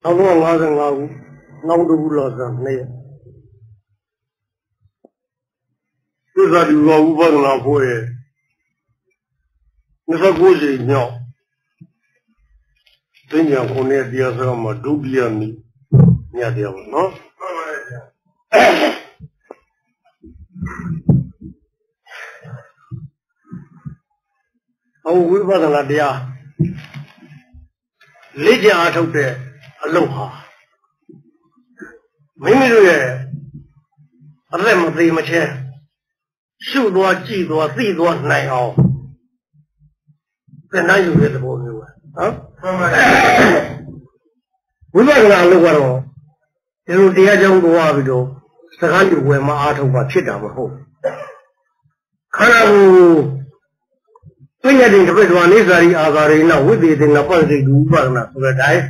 1955 နောက်တစ်ခုလောက်ဆိုနေသူစားဒီဝဥပဒနာဖို့ရဲ့29ချိန်မြောက်သင်္ကြန်ခုနှစ်တရားစကားမှာဒုတိယနေ့ညတရားပါနော်မှန်ပါဗျာဝိပဿနာတရားလေ့ကျင့်အားထုတ်တဲ့အလုပ်ဟာမိမိတို့ရဲ့အသက်မသေးမချင်းရှုသွားကြည့်သွားသိသွားနိုင်အောင်သင်တိုင်းယူတဲ့သဘောမျိုးပဲနော်ဝိပဿနာအလုပ်ကတော့ဒီလိုတရားကြောင်းသွားပြီးတော့စကားယူဝယ်မအားထုတ်ပါဖြစ်တာမဟုတ်ခန္ဓာကိုယ်ပြည့်တဲ့တပည့်တော်အိသာရီအာသာရိနဝိသေသနာပစ္စေတုဥပဒနာဆိုတဲ့အတိုင်း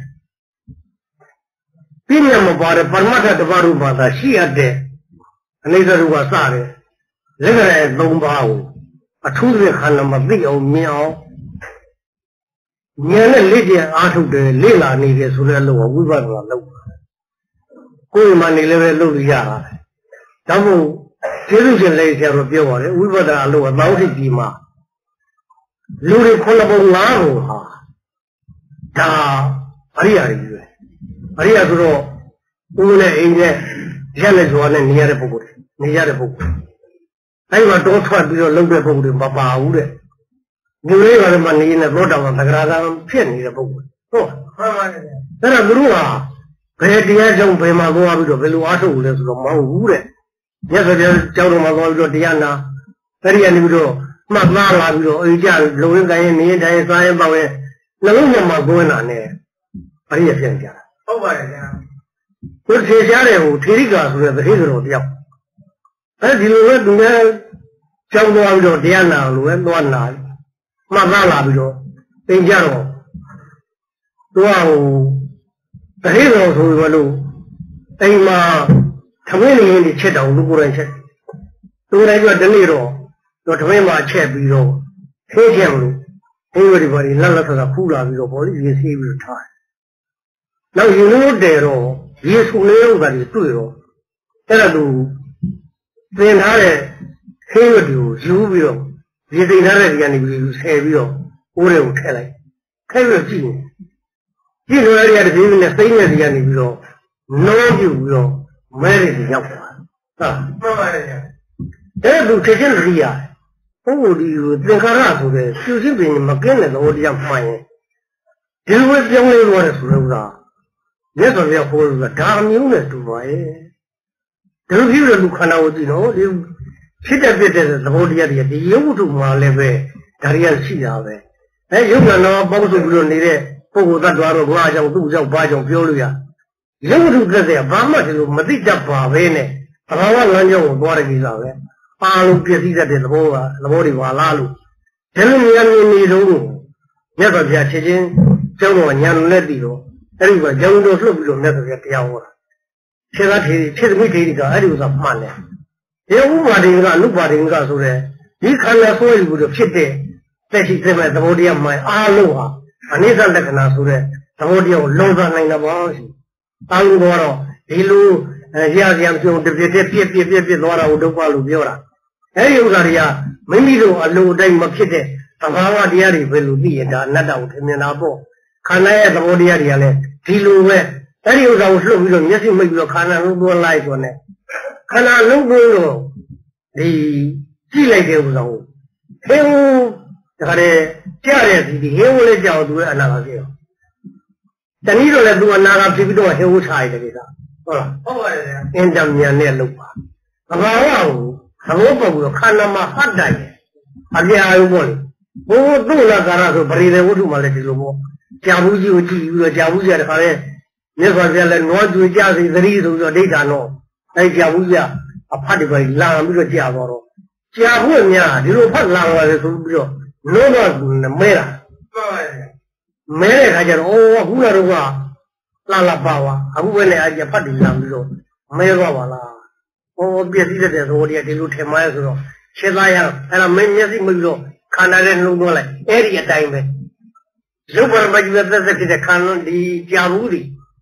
ပြည့်ညမပါတဲ့ပရမတ္ထတပါးရူပသာရှိရတဲ့အနိစ္စရူပစတဲ့လက်ကြတဲ့၃ပါးကိုအထူးသဖြင့်ခန္ဓာမှာသိအောင်မြင်အောင်ဉာဏ်နဲ့လေ့ကျင့်အားထုတ်တယ်လေ့လာနေတယ်ဆိုတဲ့အလုပ်ကဝိပဿနာလုပ်တာကိုယ်မှနေလည်းပဲလုပ်လို့ရတာဒါမို့ကျေးဇူးရှင်လေးဆရာတော်ပြောပါတယ်ဝိပဿနာအလုပ်ကသောတိကြီးမှာလူတွေ9ပုံ5ပုံဟာဒါအရိယာကြီးပဲအရိယာဆိုတော့ဦးနဲ့အိမ်နဲ့ရက်လက်စွာနဲ့နေရတဲ့ပုဂ္ဂိုလ်နေရတဲ့ပုဂ္ဂိုလ်အဲဒီမှာတောထွက်ပြီးတော့လုပ်တဲ့ပုဂ္ဂိုလ်တွေမပါဘူးတဲ့လူတွေကလည်းမနေနဲ့သောတာပန်သဂရဂံဖြစ်နေတဲ့ပုဂ္ဂိုလ်ဟုတ်မှန်ပါတယ်အဲ့ဒါသူတို့ဟာဘယ်တရားကြောင့်ဘယ်မှာသွားပြီးတော့ဘယ်လိုအားထုတ်လဲဆိုတော့မဟုတ်ဘူးတဲ့မြတ်စွာဘုရားကြောင်းတော်မှာသွားပြီးတော့တရားနာအဲ့ဒီကနေပြီးတော့မှတ်သားလာပြီးတော့အေးကြလုံရင်းကိုင်းနေတိုင်းစားရင်ပေါ့ရဲ့နှလုံးထဲမှာကိုယ်နာနဲ့အရိယာပြန်ကြတာဟုတ်ပါတယ်ဗျာသူထေရှားတယ်ဟိုထေရိကာဆိုတဲ့သတိတော်တယောက်အဲဒီလိုပဲသူလည်းကြောင်းသွားပြီးတော့တရားနာလို့ပဲသွားနာမှတ်သားလာပြီးတော့သင်ကြတော့သူကဟိုသတိတော်ဆိုရလို့အိမ်မှာသမင်းလေးတွေချက်တောင်လူကိုယ်တိုင်ချက်သူတိုင်းကတနေ့တော့သမင်းမှာချက်ပြီးတော့ဖေးချက်မလို့အိမ်ဝတီပါလတ်လတ်ဆိုတာဖူးလာပြီးတော့ဘောလေးရေစီးပြီးတော့ထားတယ်နောက်ရေလို့တယ်တော့ရေဆူလေးဥစ္စာတွေတွေ့တော့အဲ့ဒါသူသင်ထားတဲ့ခေးဝတီကိုယူပြီးတော့ရေသိမ်းထားတဲ့ဒီကနေပြီးဆယ်ပြီးတော့အိုးတွေကိုထည့်လိုက်ထည့်ပြီးတော့ကြည့်လို့ရတဲ့ဒီနဲ့စိမ့်တဲ့ဒီကနေပြီးတော့နောပြုပြီးတော့မဲတွေရောက်သွားဟာမှန်ပါတယ်ဗျာအဲ့ဒါသူထည့်ချင်းရိယာပုဂ္ဂိုလ်ဒီကိုသင်္ခါရဆိုတဲ့ပြုစုပင်မကင်းတဲ့သဘောတရားမှန်ရင်ဒီလိုပဲပြောင်းလဲသွားတယ်ဆိုလို့လားမြတ်စွာဘုရားဟောလို့ကဒါမျိုးနဲ့တူပါရဲ့ဒီလိုဖြစ်တဲ့လူခန္ဓာကိုကြည့်တော့ဒီဖြစ်တဲ့ပြတဲ့သဘောတရားတွေဒီရုပ်ဝတ္ထုမှာလည်းပဲဒါတွေကရှိတာပဲအဲရုပ်ကံတော်ပေါင်းစုပြီးတော့နေတဲ့ပုဂ္ဂိုလ်သတ္တဝါတော့ဘာကြောင့်သူ့ကြောင့်ဘာကြောင့်ပြောလို့ရရုပ်ဝတ္ထုသက်သက်ဘာမှဒီလိုမသိတတ်ပါပဲနဲ့သဘာဝလမ်းကြောင်းကိုသွားတဲ့ကိစ္စပဲအားလုံးပြည့်စည်တတ်တဲ့သဘောတွေပါလားလို့ဒီလိုဉာဏ်မြင်နေတော့မြတ်စွာဘုရားချက်ချင်းကျောင်းတော်ဉာဏ်နဲ့တည်တော့အဲ့ဒီကကျောင်းတော်လှုပ်ပြီးတော့မြတ်စွာဘုရားတရားဟောတာခြေသားထေခြေသမီးထေကအဲ့ဒီဥစ္စာမှန်တယ်ဒီဥပါဒေကအနုပါဒေကဆိုတဲ့ဒီခန္ဓာဆိုးပြီးတော့ဖြစ်တဲ့တက်ရှိတဲ့သဘောတရားမှန်အားလုံးဟာအနိစ္စလက္ခဏာဆိုတဲ့သဘောတရားကိုလုံးစားနိုင်တာပါရှိအားလုံးကတော့ဒီလိုရရပြုံတပြည့်ပြည့်သွားတာကိုဒုက္ခလို့ပြောတာအဲဒီဥစ္စာတွေကမိမိတို့အလိုတိုင်းမဖြစ်တဲ့သဘာဝတရားတွေပဲလို့သိရင်ဒါအနတ္တကိုထင်မြင်တာပေါ့ခန္ဓာရဲ့သဘောတရားတွေကလည်းဒီလိုပဲအဲဒီဥစ္စာကိုလှုပ်ပြီးတော့မျက်စိမိတ်ပြီးတော့ခန္ဓာလုံးသွင်းလိုက်ဆိုနဲ့ခန္ဓာလုံးသွင်းတော့ဒီကြည့်လိုက်တဲ့ဥစ္စာကိုဟင်းဒါကြတဲ့ကြားတဲ့ဒီဟင်းဝလေးကြောက်သူရဲ့အနာဂတ်ဖြစ်ရောတနည်းတော့လည်းသူအနာဂတ်ဖြစ်ပြီးတော့ဟင်းဝချရတဲ့ကိစ္စဟုတ်လားဟုတ်ပါတယ်ဗျာအင်းတမ်းမြန်နဲ့လုပ်ပါသဘာဝကိုသဘောပေါက်ပြီးတော့ခန္ဓာမှာဟတ်တိုင်တယ်အပြာရုံပေါ့လေဘိုးသူ့လာကာရဆိုပရိသေဝတ္ထုမှလည်းဒီလိုပေါ့ကြာဘူးကြီးကိုကြည့်ပြီးတော့ကြာဘူးကြီးကတခါလဲမြတ်စွာဘုရားလည်းနွားကြွေကြစေသတိဆိုပြီးတော့ဒိဋ္ဌာနောအဲဒီကြာဘူးကြီးအဖတ်တွေပဲလာပြီးတော့ကြာသွားတော့ကြာဘူးများဒီလိုဖတ်လာသွားတယ်ဆိုပြီးတော့လုံးတော့မဲတာမဲတဲ့ခါကျတော့အိုးအခုလာတော့ကလာပါပါအခုပဲလေအကြဖတ်တယ်လာပြီးတော့မဲသွားပါလားဟောပြည့်စည်တဲ့သဘောတရားဒီလိုထင်မှန်းဆိုတော့ရှင်းသားရအဲ့ဒါမင်းမျက်စိမပြီးတော့ခန္ဓာနဲ့နှုံသွင်းလိုက်အဲ့ဒီအတိုင်းပဲရုပ်ပရမတ်ကြီးသက်သက်ဖြစ်တဲ့ခန္ဓာဒီကြာဘူးဒီ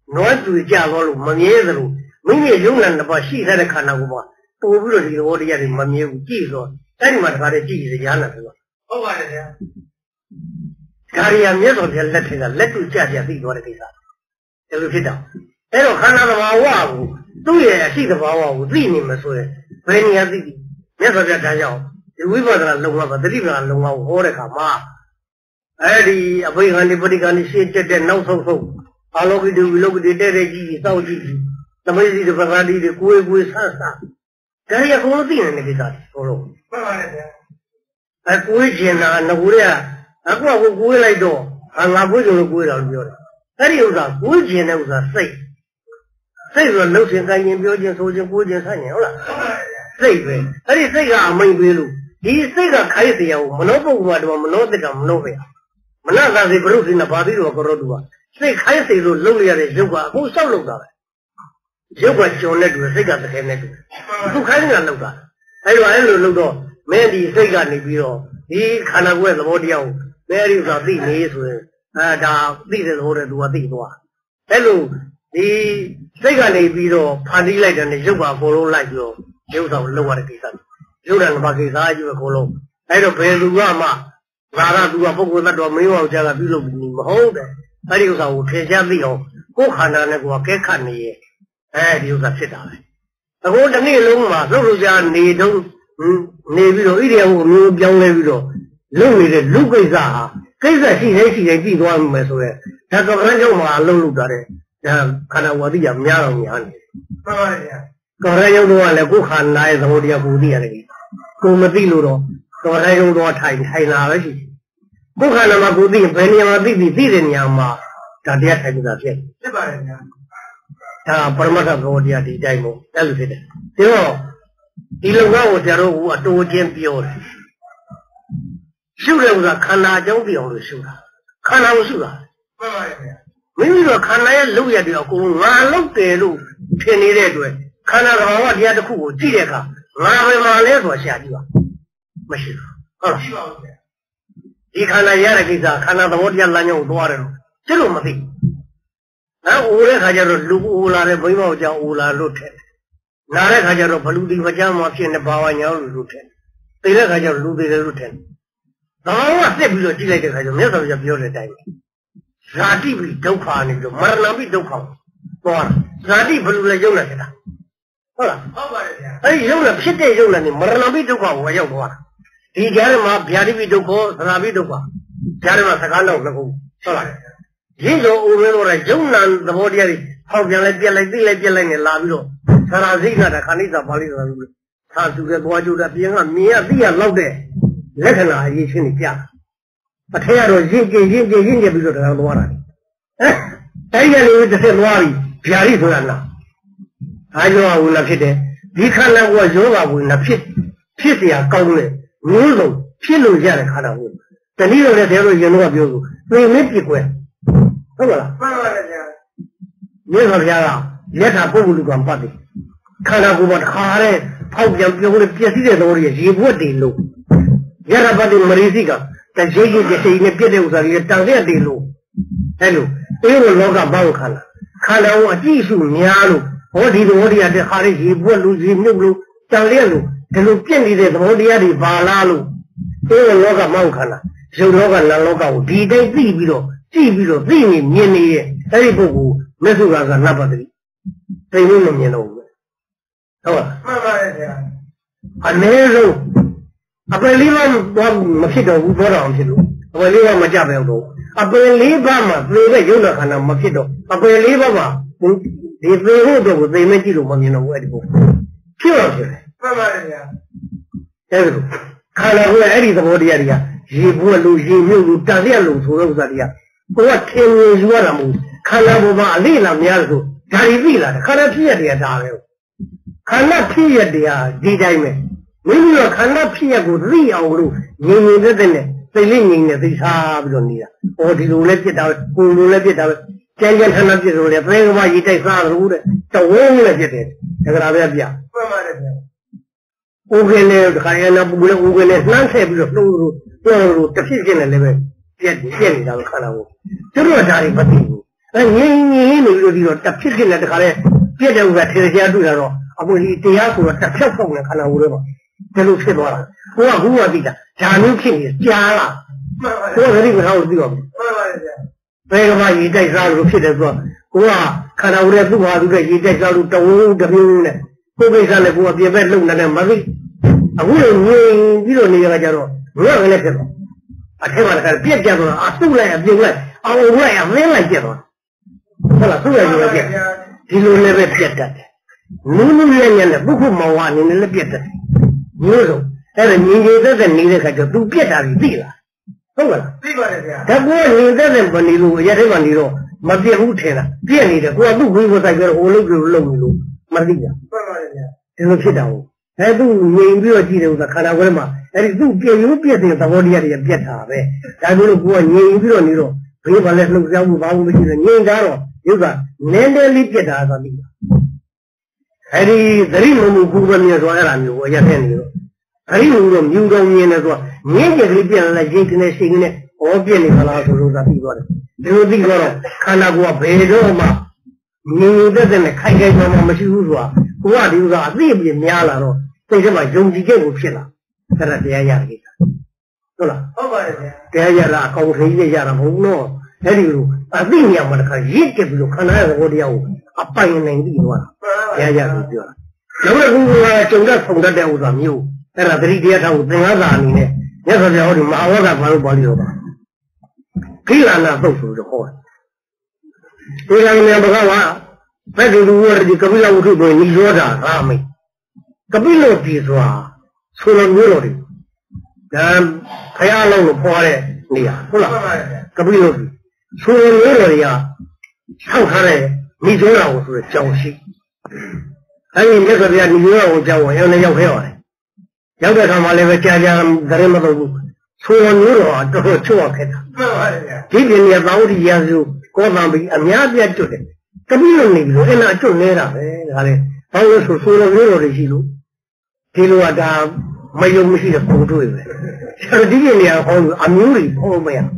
nói chuyện cha có lúc mà nhớ rồi mấy người dùng lần đó xí ra để khăn nào cũng bảo tôi biết rồi thì tôi đi ra thì mà nhớ chỉ rồi cái mà cái gì thì giá là rồi không phải là cái gì em nhớ rồi thì let tôi cha thì tôi cái sao cái lúc đó cái đó khăn nào mà wow tôi也是的wow自己你们说的别人家自己nhớ rồi thì cha cháu thì quý bà là lùng mà tự nhiên là lùng mà hô để cả mà ấy đi bây giờ đi body cái này sẽ chết nấu sâu sâu alo cái điều để gì sao gì tầm ấy gì được phải đi để cuối sa cái gì cũng tin này cái gì rồi cuối chuyện là nó cuối à aku cuối lại đó ngã cuối rồi cuối là nhiều cái điều đó cuối chuyện này là xây rồi nấu chuyện cái gì biểu diễn số chuyện cuối chuyện sao nhiều là xây về cái gì xây cả mình về luôn đi xây cả khai thì nhau mà nó không qua được mà nó thì làm nó về mà nó ra thì bro thì nó bảo đi rồi có rồi đùa xây khai thì rồi lâu liền rồi qua cũng sao lâu đó nếu qua chỗ này đùa xây cả cái này đùa cũng khai là lâu đó ấy lâu đó mấy đi xây cả này bị rồi đi khả năng quên là bao nhiêu mấy đi vào đi này rồi đã đi rồi đùa đi đùa ấy luôn đi xây cả này bị rồi phản đi lại rồi nếu qua follow lại rồi nếu sao lâu vào cái gì dù là bao cái gì chứ không lâu ấy rồi về đùa mà ra đùa bao nhiêu đó mấy ông cha là bị lâu bị mà hốt đấy ấy điều sao thế cha bị hốt cố khả năng này qua cái khả này ấy điều sao chết rồi tôi đang nghĩ luôn mà rồi cha này đâu này bị rồi ý điều nhiều giống này bị rồi lúc cái gì đi qua mà rồi ta có cái chỗ mà lâu đó đấy khả năng qua đi giảm nhau này có cái chỗ đó là cố khả năng rồi đi học đi này cô mà đi luôn đó có cái chỗ đó thay nào đấy cố khả năng mà cố đi bên nhà mà đi đến nhà mà ta đi thay ra thế परमात्मा को दिया दी जाए मो ऐसे फिर देखो इलोगा वो जरो वो अटोजें प्योर शुरू होगा खाना जाऊँ भी होंगे शुरू खाना वो शुरू मैंने तो खाना ये लोग या दिया को मां लोग के लोग फिर नहीं रहे तो खाना का वो दिया तो खूब जीरे का मां में माले तो शादी हुआ मशीन ये खाना यार किसा खाना तो वो दिया लाने उतारे चलो मत ओरे खाजरो लुक ओलारे भईमा जा ओला लुठे नारे खाजरो भलुदी बजा माफी ने बावा न्याउ लुठे तेरे खाजरो लुदे लुठे दावा से भी जी लाइट खाजरो मैं सब जब बियो टाइम जाति भी दुखा ने जो मरना भी दुखा और जाति भलु ले जो ना था होला अरे जो ना फिटे जो ना मरना भी दुखा हुआ जो हुआ ये जारे मां प्यारी भी दुखो सदा भी दुखा जारे मां सकालो लगो होला ये जो उम्र हो रहा है जो नान दबोच यारी हाउ जाने पिया लाइने ला भी लो सारा ज़िक ना रखा नहीं था बाली ना भी सासू के दुआ जोड़ा पियेगा मियाँ दिया लौटे लेखना ये चीज़ क्या अठेया रो जिंके भी जोड़ा लोआरा ऐ यानी वो जैसे लोआरी प्यारी थोड़ा ना आज वो आउ ना फिटे दिखा ना वो जो आउ ना फिट या काउंट में मूल फिर लोग जा रहे खाना वो तनी लोग रहते हैं लोग ये लोग अभी तो ये नहीं पिकुएဟုတ်လားမှန်ပါတယ်ဗျာမြတ်စွာဘုရားကလက်ထာပုဂ္ဂိုလ်ကပတ်တယ်ခန္ဓာကိုယ်ပေါ်တစ်ခါတည်းဖောက်ပြန်ပြုံးလို့ပြည့်စည်တဲ့သဘောတွေရေပွက်တယ်လို့ရရပတ်တယ်မရိစိကတကြိတ်ကြီးတစ်ချိန်နဲ့ပြည့်တဲ့ဥစ္စာတွေတန်ရက်တယ်လို့အဲ့လိုလောကဘောင်းခန္ဓာကိုအကြည့်စုများလို့ဘောဒီသဘောတရားတဲ့ခါလေးရေပွက်လို့ရေမြုပ်လို့တန်ရက်လို့ဒီလိုပြည့်နေတဲ့သဘောတရားတွေပါလားလို့လောကဘောင်းခန္ဓာရုပ်လောကနာမ်လောကကိုဒီတိုင်းသိပြီးတော့ကြည့်ပြီးတော့သိနေမြင်နေရဲ့အဲ့ဒီပုဂ္ဂိုလ်မျက်စုကနတ်ပါတိသိလို့မမြင်တော့ဘူးဟုတ်လားမှန်ပါတယ်ဗျာအနည်းဆုံးအပယ်လေးပါးတော့မဖြစ်တော့ဘူးဘောတော်ဖြစ်လို့အပယ်လေးပါးမကြပဲတော့အပယ်လေးပါးမှာသေတဲ့ယုံနာခန္ဓာမဖြစ်တော့အပယ်လေးပါးမှာဒီသေဖို့တော့သိမကြည့်လို့မမြင်တော့ဘူးအဲ့ဒီပုဂ္ဂိုလ်ဖြစ်တော့ဖြစ်တယ်မှန်ပါတယ်ဗျာအဲ့ဒါခန္ဓာကိုယ်အဲ့ဒီသဘောတရားတွေကရေပွက်လို့ရေမြုပ်လို့တန်လျက်လို့ဆိုတဲ့ဥစ္စာတွေကကိုယ်ကထင်မြင်ယူရတာမဟုတ်ခန္ဓာပေါ်မှာအလေးလာများလို့ဒါတွေသိလာတယ်ခန္ဓာဖြစ်ရတဲ့ဒါပဲခန္ဓာဖြစ်ရတဲ့ဒီတိုင်းပဲမိမိတို့ခန္ဓာဖြစ်ရကိုသိအောင်လို့ငြိမ်ငြိမ်သက်သက်နဲ့သိလိမ့်ငြိမ်နဲ့သိစားပြီးတော့နေတာဟောဒီလိုလဲဖြစ်တာကိုယ်လိုလဲဖြစ်တာပဲကျန်ကျန်ထဏဖြစ်လို့လေသဲကမရေတိုက်စားလို့တဲ့တဝုန်းနဲ့ဖြစ်တယ်ဒါကြတာပဲပြမှန်ပါတယ်ဗျဥက္ကနဲ့တခါရနာပူလဲဥက္ကနဲ့နှမ်းထည့်ပြီးတော့လှုပ်လို့တစ်ဖြစ်ဖြစ်နဲ့လည်းပဲပြက်နေတာပဲခန္ဓာကိုသူတို့ဓာတ်တွေမသိဘူး你那个地方，这皮皮那这个嘞，别的我贴些对了咯，啊不，你这样说，这票房呢，看到我了吧？这都吃多了，我的个，家牛皮的加了，我这里边还有这个，这个嘛，一在上头皮的说，我看到我这做法都这一在上头找这边呢，我为啥呢？我别别弄那没得，啊，我你比如那个叫做，我跟你说，啊，开玩笑，别接着了啊，收来别来，啊，我呀，没来接着。好了，收来就别，这种那边别的，努年的，不可毛啊，你那别的，有时候，但是你这你这个就都别的对了，懂了？对吧？这我你这不你路也是问题喽，没别路车了，别你的，我都回我在这我路就路路，没对呀。这是别的哦，哎，都你不要记得我看到过嘛，哎，都别有别的，咱我这也别差呗，咱都我你不要你说。别把那路上把我们记得，你家咯，有个年代里别的啥的，还得这里我工作人说哎啦，我也骗你了，这里我牛着年的说，年纪里变了，今天的谁呢？我变你看了说啥地方的，就是地方了，看到过白着嘛，你在这里开开嘛嘛没去说，我的说这边面了咯，这什么用几件不骗了，在那边样的。对了，这样啦，高兴一下啦，不喏，那里啊，这样嘛，看一直不就看那个我的要啊，半夜能地多了，这样就了。有的工作正在从这点我上有，但是这里点上正要啥呢？你说这我的妈，我干不了吧？给俺那都是就好了。这两年不看完，反正我的隔壁老头说你说啥啥没？隔壁老弟说啊，除了你老的。太阳老跑嘞，你呀，是吧？这不有的，除了你了的呀，上他嘞，你就让我说教习。哎，你这边你就让我教我，要那要不要嘞？要不要他妈那个家这里么都，除了你了，都是就我开的。这边呢，老的也是高上边啊，面边就的，这边有那个，那就那了，哎，嘞，把我说除了你了的记录，记录啊，他没有没些工作的。像这边呢，好有阿牛的好没呀？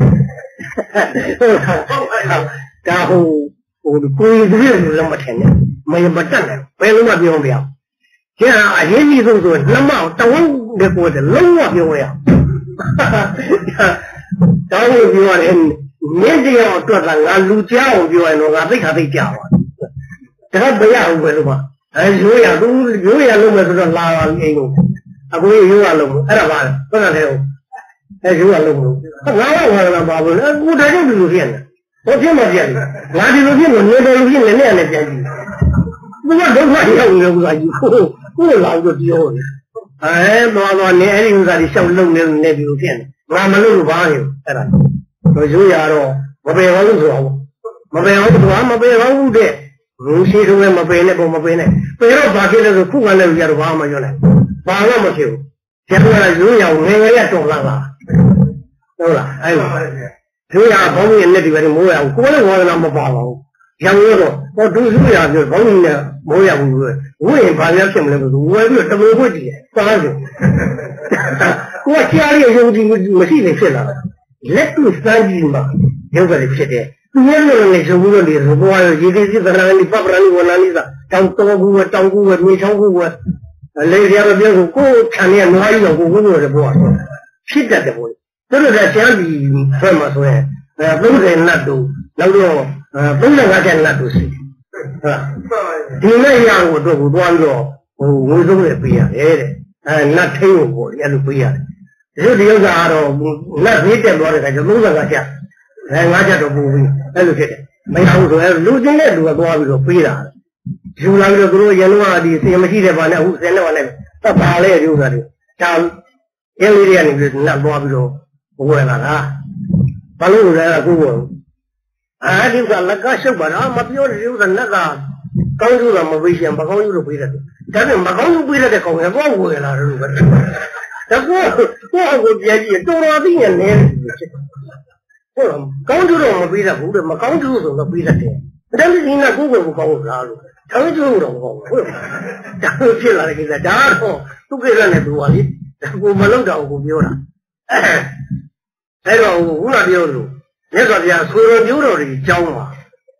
然后我的规矩是那么天的，没有站的，不要那么标不要。现在阿爷你都说那么到我的过的那么标呀，到我标的年纪要多大，俺路家我标的，俺最看最家了，这个不要我了嘛？哎，有呀都么说拉拉那种。啊，我也有啊弄，哎呀妈，不能这样，哎有啊弄，我那巴不，我这就路线的，我听没见的，俺这路线我年代路线那样的编辑，我都快要我以后我老就丢了，哎，妈年龄啥的小弄那路线的，俺们路旁有，哎啦，我有呀咯，我背我就说，我背我就说，我背我的，谁说我背那不背那，背了把这个不管那个都把我就来。把那么久，现在有呀，我们也种上了，对吧？哎呦，有呀，旁边那里边的模样，过来我那么把了，像我说，我读书呀，就旁边的模样，我也把人家听不了，我就这么回去，咋就？我家里有的没谁的去了，那都3斤嘛，有个的去的，你那是我的是我一个是那里爸爸那里我那里的，照顾我，没照顾我。那天的别说，我看见哪一个我就是不说，皮的不，这是在乡里怎么说呢？本身那都本身俺家那都是，是吧？你那样我做不端着，我都是不一样的，那挺有我也是不一样的。就是有啥的，那没见多的，他就弄上俺家，俺家都不会，那就这的，没啥说，路进来多就不一样的。就那个都是人话的，什么系列吧？那无线的话，那打来就是的，像因为这样的那多不着，不会了啊。把路来了，不过啊，就说那个小伙子嘛，表示就是那个刚有那么危险，不刚有就回来的，但是没刚有回来的，后面光回来了，是不是？这我别急，多少年来，我刚就这么回来，后头没刚就这么回来的，但是人家不会不刚啥路。成就了我，然后去了那个家头，都给人家多的，我们能照顾表了。再说我那表叔，那个家除了牛肉的讲嘛，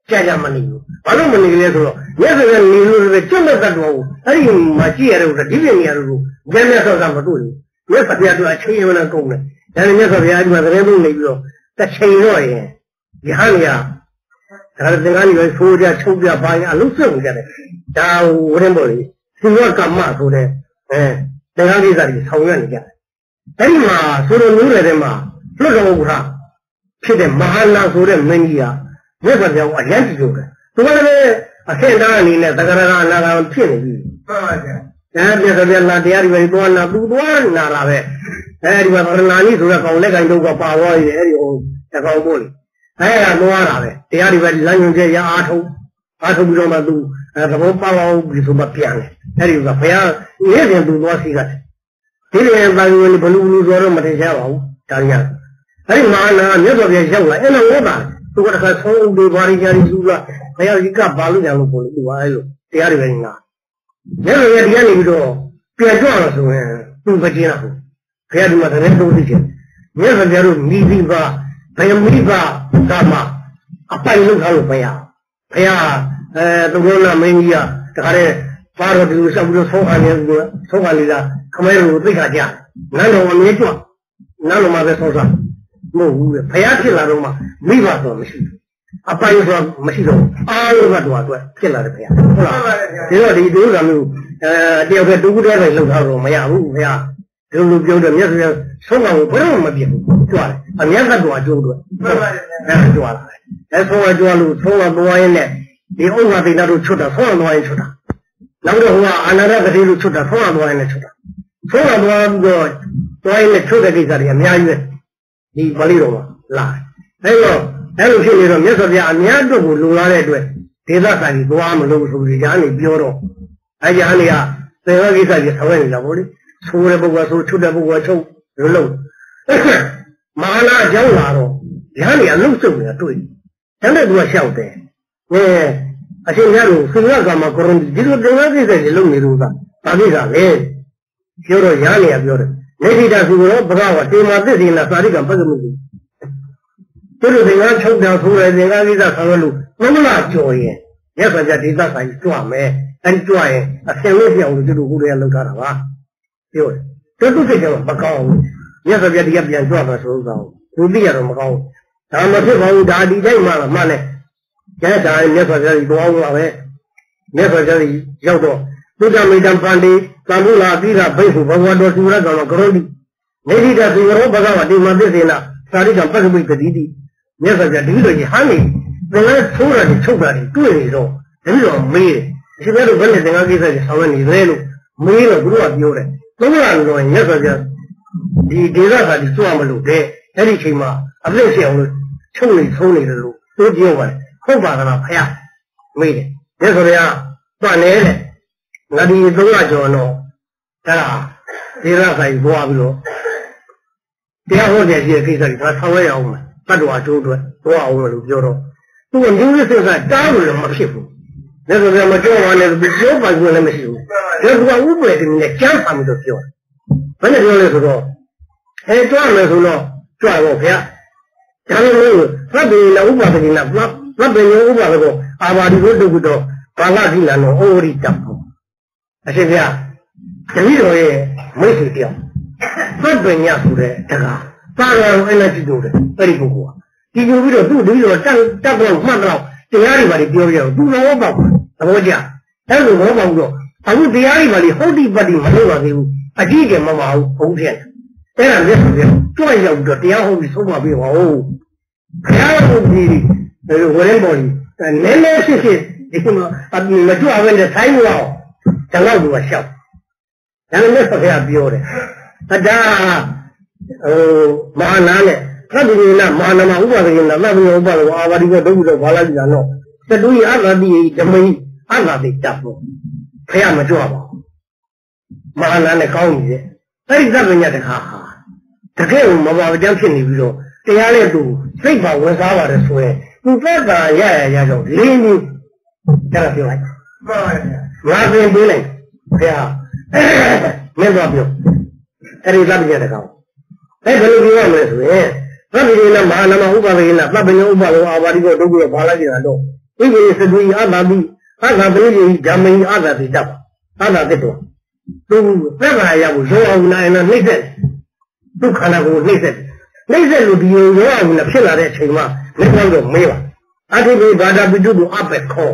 ကြာမနေဘူးဘာလို့မနေလဲဆိုတော့မြတ်စွာဘုရားနေလို့ပဲကျွတ်လက်တတ်တော်ကိုအဲ့ဒီမှာကြည့်ရတဲ့ဥစ္စာဒီပြနေရလို့ဉာဏ်နဲ့ဆောက်တာမတွေ့ဘူးမြတ်စွာဘုရားတို့အချိန်ရနဲ့ကုန်တယ်ဒါနဲ့မြတ်စွာဘုရားဒီမှာသတင်းပုံနေပြီးတော့တစ်ချိန်တော့ရင်ဒီဟာနေရဒါလည်းသင်္ကန်းကြီးပဲဆိုးကြချုပ်ပြပါရင်အလုံးစုံကြတယ်ဒါဝရင်ပေါ်လေစီဝကမ္မဆိုတဲ့သင်္ကန်းကိစ္စတွေဆောင်ရွက်နေကြတယ်အဲ့ဒီမှာဆိုလိုမျိုးတဲ့မှာလွတ်တော်ဘုရားဖြစ်တဲ့မဟာနာဆိုတဲ့မင်းကြီးကမြတ်စွာဘုရားကိုအရန်ကြည့်လို့တယ်သူကလည်းအဆင့်သားအနေနဲ့သက္ကရာအနာဂံဖြစ်နေပြီမှန်ပါဗျာဒါမြတ်စွာဘုရားလာတရားတွေပဲသွားနာသူသွားနာတာပဲအဲဒီမှာဗရဏာကြီးဆိုတဲ့ကောင်လက်ကင်တော့ပါသွားရည်အဲဒီဟိုတကောင်ပို့လေအဲ့ဒါသွားတာပဲတရားတွေပဲလမ်းညွှန်ချက်ရအားထုတ်ပြီးတော့မှသူသဘောပေါက်အောင်ဒီဆိုမှပြန်တယ်အဲဒီကဘုရားနေ့စဉ်သူသွားစီကတယ်ဒီလိုရင်ပါဝင်ဘလူဆိုတော့မထင်ရှားပါဘူးဒါရအဲ့ဒီမဟာနာမြတ်စွာဘုရားရောက်လာအဲ့လိုဟုတ်တာသူကတခါဆုံးဦးတွေဘာတွေကြာတွေစုလာဘုရားကြီးကဘာလို့ကြံလို့ပို့လို့သူကအဲ့လိုတရားတွေပဲငါမြတ်စွာဘုရားတရားနေပြီးတော့ပြန်ကြွလာဆိုရင်သူမကျင်းတော့ဘူးဘုရားဒီမှာတည်းသုံးသိတယ်မြတ်စွာဘုရားတို့မိသီးပါဘယ်မိဘကမှအပိုင်လုပ်ထားလို့မရဘုရားသူတို့ကမင်းကြီးကတခါတည်းပါတော်သူဆက်ပြီးတော့ဆုံးခံနေဆုံးခံနေတာခမဲကိုသိခါကြနန်းတော်အမြဲကြွနန်းတော်မှာပဲဆုံးစားမဟုတ်ဘူးလေဘုရားဖြစ်လာတော့မှမိဘဆိုမရှိဘူးအပိုင်ဆိုမရှိတော့အားလုံးကတော့အတွက်ဖြစ်လာတယ်ဘုရားဟုတ်လားဒီတော့ဒီဒုက္ခမျိုးတယောက်ပဲဒုက္ခတဲ့လှုပ်ထားတော့မရဘူးဘုရားဒီလိုပြောတယ်မြတ်စွာဘုရားဆုံးမကိုဘယ်တော့မှမပြည့်ဘူးကြွတယ်အမြတ်ကတော့အကျိုးအတွက်မှန်ပါတယ်အဲကြွလာတယ်ဆုံးမကြွလို့ဆုံးမသွားရင်လည်းဒီဥစ္စာတိတ်တို့ချွတ်တာဆုံးမသွားရင်ချွတ်တာနောက်တော့ဟိုကအာနာရကတိလို့ချွတ်တာဆုံးမသွားရင်လည်းချွတ်တာဆုံးမသွားပြီးတော့သွားရင်လည်းချွတ်တဲ့ကိစ္စတွေအများကြီးပဲဒီပါဠိတော်မှာလာတယ်အဲ့လိုဖြစ်နေတော့မြတ်စွာဘုရားအများတို့ကိုလူလာတဲ့အတွက်ဒေသစာကြီးသွားမလို့ဆိုပြီးညာနေပြောတော့အဲ့ညာနေကသေဝကိစ္စကြီးဆောင်ရနေတာပေါ့လေဆိုးတဲ့ပုဂ္ဂိုလ်ဆိုချွတ်တဲ့ပုဂ္ဂိုလ်ချုပ်လို့မဟာနာအကြောင်းလာတော့ညာနေအလုံးစုံနေတာတွေ့တယ်တဲ့သူကရှောက်တယ်အရှင်မြတ်တို့သုရကမှာကရုံးဒီလိုသေဝကိစ္စကြီးလုပ်နေလို့သာဒါကိစ္စပဲပြောတော့ညာနေကပြောတယ်နေတိတာဆိုတော့ဘဂဝါတေမာသစ္စေနာသာရိကံပက္ကမှုသူတို့သင်္ကန်းချုပ်တယ်ဆိုရယ်သင်္ကန်းကိစ္စဆောင်ရလို့မမလားကြော်ရင်မြတ်စွာဘုရားဒေသစာကြီးကြွမယ်အဲဒီကြွရင်အစင်လို့ပြောင်းလို့တို့ကိုယ်လည်းလောက်ထားတာပါပြောတယ်တို့စိတ်ကမကောင်းဘူးမြတ်စွာဘုရားဒီကပြန်ကြွမှာဆိုတော့သူသိရတော့မကောင်းဘူးဒါမဖြစ်ပါဘူးဒါဒီတိုင်းမှမှနဲ့ကျန်တာမြတ်စွာဘုရားကြီးတော်အောင်ပါပဲမြတ်စွာဘုရားကြီးရောက်တော့သုတ္တမိတံပန္တိသံဃုလာသီရဘိက္ခုဘဂဝတောသုရကံကရောတိနေတိတသေရောဘဂဝတိမသစ္စေနာသာရိကံပက္ခမိတတိတိမြတ်စွာဘုရားဒီလိုကြီးဟမ်းနေသင်္ကန်းထိုးတာတွေချုပ်တာတွေတွေ့နေတော့တတိတော်မေးတယ်ဒီဘက်လိုဘယ်နဲ့သင်္ကန်းကိစ္စကြီးဆောင်ရနေလဲလို့မေးတော့သူတို့ကပြောတယ်သုံးရလို့မြတ်စွာဘုရားဒီဒေသစာကြီးကြွမလို့တဲ့အဲ့ဒီချိန်မှာအပြည့်ရှိအောင်လို့ချုပ်နေဆုံးနေတယ်လို့သူပြောပါတယ်ဟုတ်ပါလားဖယားမေးတယ်မြတ်စွာဘုရားတွန့်နေတဲ့ငါဒီ300ကျော်တော့အဲ့ဒါဒေသစာကြီးသွားပြီးတော့တရားဟောတဲ့ကိစ္စတွေဒါဆောင်ရအောင်မယ်တတ်တော်အကျိုးအတွက်သွားအောင်လို့ပြောတော့သူကလူ့စစ်ကတားလို့လည်းမဖြစ်ဘူး။ဒါဆိုတော့မကြောက်ပါနဲ့ပြောပါကြလည်းမရှိဘူး။ဒါကဥပဒေတွေနဲ့ကျမ်းစာမျိုးတော့ပြောတယ်။ဘယ်နဲ့ပြောလဲဆိုတော့ကြွမယ်ဆိုတော့ကြွတော့ဗျာ။ဒါလို့သဗ္ဗေနဥပဒကိနသဗ္ဗေနဥပဒကောအာဘာဒီကိုတုတ်တော့ဘာလတိလနောဩရိတ္တဘောအရှင်ဗျာတတိတော်ရဲ့မိတ်ဆွေတယောက်သဗ္ဗညဆိုတဲ့တကားပါတော်အဲ့နဲ့ကြည့်လို့တယ်အဲ့ဒီပုဂ္ဂိုလ်ကဒီလိုပြီးတော့သူ့တတိတော်တက်တော့မှတ်တော့တရားတွေပါလေပြောပြတော့သူ့လောပေါက်သဘောကျအဲ့လိုဘောပေါက်တော့အခုတရားတွေပါလေဟုတ်တိပတ်တိမလုပ်ပါသေးဘူးအကြည့်ကမမအောင်ဘုံဖြစ်အဲ့ဒါလက်ဆိုပြကြွရောက်တော့တရားဟုတ်ပြီးဆုံးမပြေပါဦးဘုရားဟုတ်ပြီးဝရင်းပေါ်ကြီးနည်းနည်းဖြစ်ဒီမှာမကြွဘဲနဲ့ဆိုင်မလို့ဒါတော့သူကရှောက်ဒါနဲ့ဆက်ပြပြောတယ်ဒါမဟာနာနဲ့သဗ္ဗေနမဟာနမဥပဒကိနသဗ္ဗေဥပဒကောအာဝတိကောဒုက္ခတော့ဘာလာကြည့်တာတော့တတူရအဂတိဓမိအဂတိတပ်ဖို့ဖះမကြွပါဘူးမဟာနာနဲ့ကောင်းနေတယ်အဲ့ဒီသဗ္ဗညတခါဟာတကယ်ကိုမဘာဝကြောင့်ဖြစ်နေပြီးတော့တရားနဲ့သူစိတ်ပါဝင်စားပါတယ်ဆိုရင်သူသက်သာရတော့လင်းပြီးအဲ့ဒါပြောလိုက်မှန်ပါဗျာငါပြင်ပေးလိုက်ဖះမင်းတော့ပြောအဲ့ဒီသဗ္ဗညတခါအဲ့ဘယ်လိုပြောရမလဲဆိုရင်သဗ္ဗေနမဟာနမဥပဒကိနသဗ္ဗညဥပဒေအာဘာတိကောဒုက္ခဘာလာကြည့်တာတော့ဒီကိစ္စတွေအသာပြီးအသာပရိယေဓမ္မကြီးအသာတိတတ်အသာတက်တော့သူသက်သာရဖို့ရောအောင်နိုင်နှိမ့်ဆက်ဒုက္ခနာကိုနှိမ့်ဆက်လို့ဒီရောအောင်နဲ့ဖြစ်လာတဲ့အချိန်မှာလက်ကောက်တော့မေးပါအထုပိဘာဒပိတုကိုအပက်ခေါ်